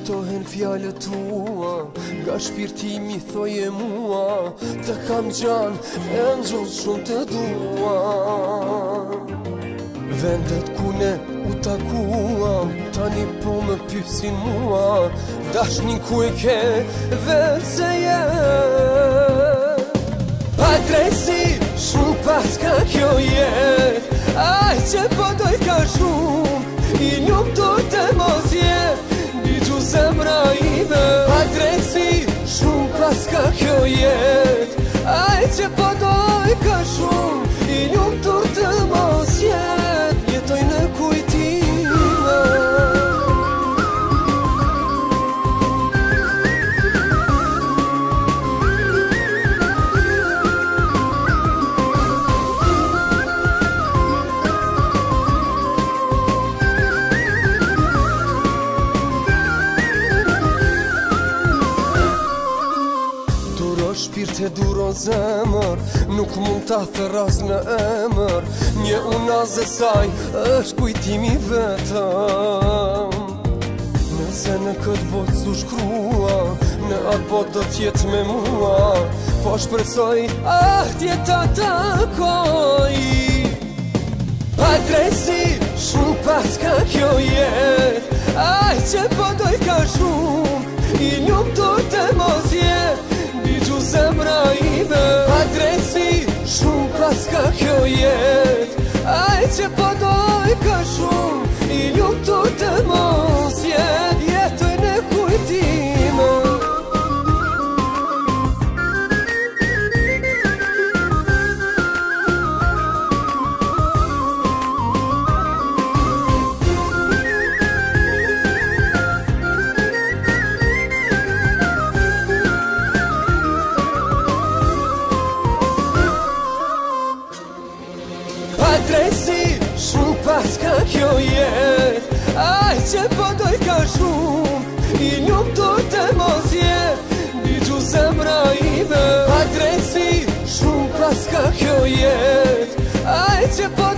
kuptohen fjallët tua, nga shpirtimi thoje mua, të kam gjan e në gjozë shumë të dua. Vendet kune u takuam, tani po më pysin mua, dashnin ku e ke vetë se je. Pa drejtësi, shumë paska kjo jet, aj që po doj ka shumë, i ljumë do të mos jet, biqu zemra ime. Pa drejtësi, shumë paska kjo jet, aj që po doj ka shumë, i ljumë do të mos jet, jetoj në kujtime. Shpirte duro zemër, nuk mund t'a thëras në emër, një unazë saj është kujtimi vetëm. Nëse në këtë botë su shkrua, në atë botë do t'jetë me mua, po shpresoj, tjeta takoj. Pa drejtësi, shumë paska kjo jet, aj që po doj ka shumë, i ljumë do të mos jet, biqu zemra ime. Pa drejtësi, shumë paska kjo jet, aj që po doj ka shumë, i ljumë do të mos jet, jetoj në kujtime. Pa drejtësi, shumë paska kjo jet, aj që po doj ka shumë, i ljumë do të mos jet, biqu zemra ime. Pa drejtësi, shumë paska kjo jet, aj që po